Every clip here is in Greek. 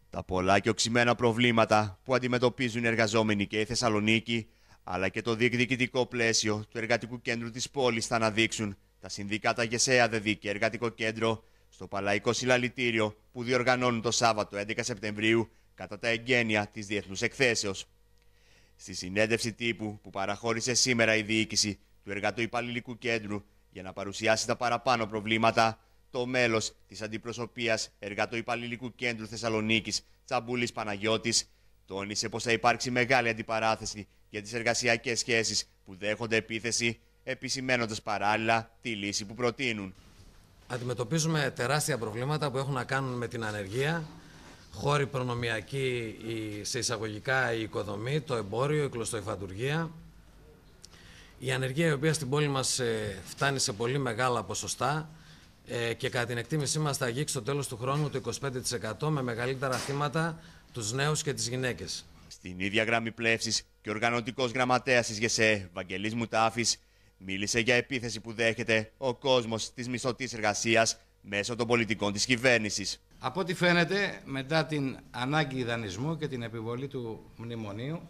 Τα πολλά και οξυμένα προβλήματα που αντιμετωπίζουν οι εργαζόμενοι και η Θεσσαλονίκη, αλλά και το διεκδικητικό πλαίσιο του εργατικού κέντρου της πόλης θα αναδείξουν τα συνδικάτα ΓΕΣΕΑ ΔΕΔΗ και Εργατικό Κέντρο στο Παλαϊκό Συλλαλητήριο που διοργανώνουν το Σάββατο 11 Σεπτεμβρίου κατά τα εγγένεια της Διεθνούς Εκθέσεως. Στη συνέντευξη τύπου που παραχώρησε σήμερα η διοίκηση του Εργατοϊπαλληλικού Κέντρου για να παρουσιάσει τα παραπάνω προβλήματα, το μέλος της Αντιπροσωπείας Εργατοϊπαλληλικού Κέντρου Θεσσαλονίκης, Τσαμπούλης Παναγιώτης, τόνισε πως θα υπάρξει μεγάλη αντιπαράθεση για τις εργασιακές σχέσεις που δέχονται επίθεση, επισημαίνοντας παράλληλα τη λύση που προτείνουν. Αντιμετωπίζουμε τεράστια προβλήματα που έχουν να κάνουν με την ανεργία, χώροι προνομιακοί, σε εισαγωγικά η οικοδομή, το εμπόριο, η κλωστοϊφαντουργία. Η ανεργία η οποία στην πόλη μας φτάνει σε πολύ μεγάλα ποσοστά και κατά την εκτίμησή μας θα αγγίξει στο τέλος του χρόνου το 25% με μεγαλύτερα θύματα τους νέους και τις γυναίκες. Στην ίδια γραμμή πλεύσης και ο οργανωτικός γραμματέας της ΓΕΣΕ, Βαγγελής Μουτάφης, μίλησε για επίθεση που δέχεται ο κόσμος της μισθωτής εργασίας μέσω των πολιτικών της κυβέρνησης. Από ό,τι φαίνεται, μετά την ανάγκη δανεισμού και την επιβολή του μνημονίου,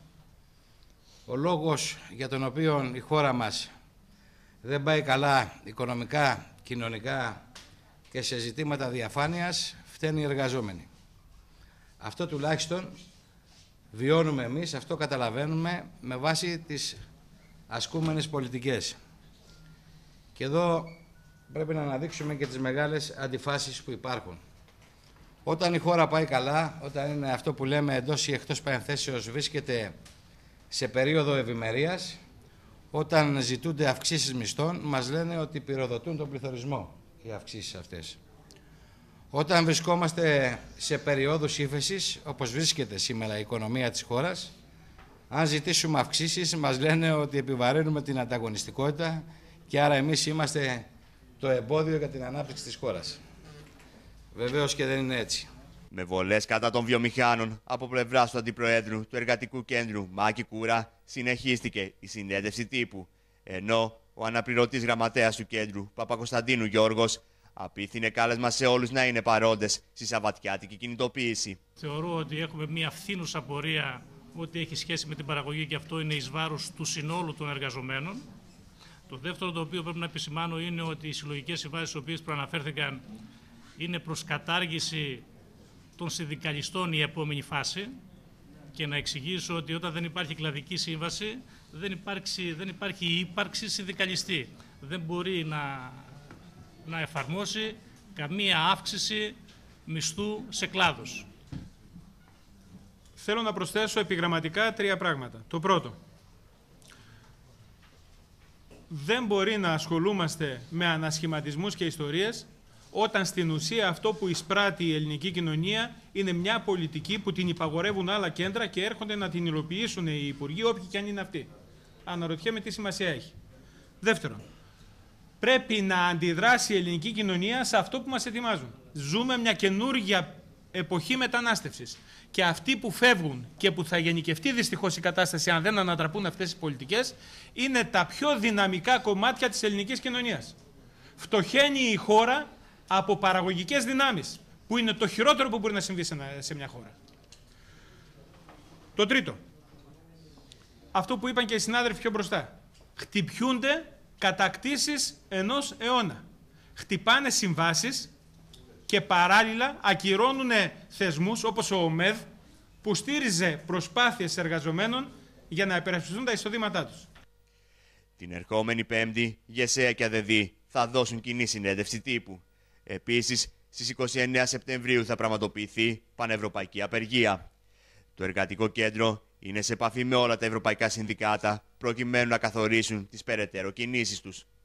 ο λόγος για τον οποίο η χώρα μας δεν πάει καλά οικονομικά, κοινωνικά και σε ζητήματα διαφάνειας, φταίνουν οι εργαζόμενοι. Αυτό τουλάχιστον βιώνουμε εμείς, αυτό καταλαβαίνουμε με βάση τις ασκούμενες πολιτικές. Και εδώ πρέπει να αναδείξουμε και τις μεγάλες αντιφάσεις που υπάρχουν. Όταν η χώρα πάει καλά, όταν είναι αυτό που λέμε εντός ή εκτός παρενθέσεως βρίσκεται σε περίοδο ευημερίας, όταν ζητούνται αυξήσεις μισθών, μας λένε ότι πυροδοτούν τον πληθωρισμό οι αυξήσεις αυτές. Όταν βρισκόμαστε σε περιόδους ύφεσης, όπως βρίσκεται σήμερα η οικονομία της χώρας, αν ζητήσουμε αυξήσεις, μας λένε ότι επιβαρύνουμε την ανταγωνιστικότητα και άρα εμείς είμαστε το εμπόδιο για την ανάπτυξη της χώρας. Βεβαίως και δεν είναι έτσι. Με βολές κατά των βιομηχάνων από πλευράς του Αντιπροέδρου του Εργατικού Κέντρου Μάκη Κούρα συνεχίστηκε η συνέντευξη τύπου, ενώ ο αναπληρωτής γραμματέας του κέντρου Παπακοσταντίνου Γιώργος απίθυνε κάλεσμα σε όλους να είναι παρόντες στη σαββατιάτικη κινητοποίηση. Θεωρώ ότι έχουμε μια φθήνουσα πορεία ό,τι έχει σχέση με την παραγωγή και αυτό είναι εις βάρος του συνόλου των εργαζομένων. Το δεύτερο το οποίο πρέπει να επισημάνω είναι ότι οι συλλογικές συμβάσεις στις οποίες προαναφέρθηκαν είναι προς κατάργηση των συνδικαλιστών η επόμενη φάση και να εξηγήσω ότι όταν δεν υπάρχει κλαδική σύμβαση δεν υπάρχει η ύπαρξη συνδικαλιστή. Δεν μπορεί να εφαρμόσει καμία αύξηση μισθού σε κλάδους. Θέλω να προσθέσω επιγραμματικά 3 πράγματα. Το πρώτο, δεν μπορεί να ασχολούμαστε με ανασχηματισμούς και ιστορίες όταν στην ουσία αυτό που εισπράττει η ελληνική κοινωνία είναι μια πολιτική που την υπαγορεύουν άλλα κέντρα και έρχονται να την υλοποιήσουν οι υπουργοί, όποιοι και αν είναι αυτοί. Αναρωτιέμαι τι σημασία έχει. Δεύτερον, πρέπει να αντιδράσει η ελληνική κοινωνία σε αυτό που μας ετοιμάζουν. Ζούμε μια καινούργια εποχή μετανάστευσης. Και αυτοί που φεύγουν και που θα γενικευτεί δυστυχώς η κατάσταση αν δεν ανατραπούν αυτές οι πολιτικές, είναι τα πιο δυναμικά κομμάτια της ελληνικής κοινωνίας. Φτωχαίνει η χώρα από παραγωγικές δυνάμεις, που είναι το χειρότερο που μπορεί να συμβεί σε μια χώρα. Το τρίτο, αυτό που είπαν και οι συνάδελφοι πιο μπροστά, χτυπιούνται κατακτήσεις ενός αιώνα. Χτυπάνε συμβάσεις και παράλληλα ακυρώνουν θεσμούς όπως ο ΟΜΕΔ που στήριζε προσπάθειες εργαζομένων για να υπερασπιστούν τα εισοδήματά τους. Την ερχόμενη Πέμπτη, ΓΕΣΕΑ και ΑΔΕΔΗ θα δώσουν κοινή συνέντευξη τύπου. Επίσης, στις 29 Σεπτεμβρίου θα πραγματοποιηθεί πανευρωπαϊκή απεργία. Το Εργατικό Κέντρο είναι σε επαφή με όλα τα ευρωπαϊκά συνδικάτα προκειμένου να καθορίσουν τις περαιτέρω κινήσεις τους.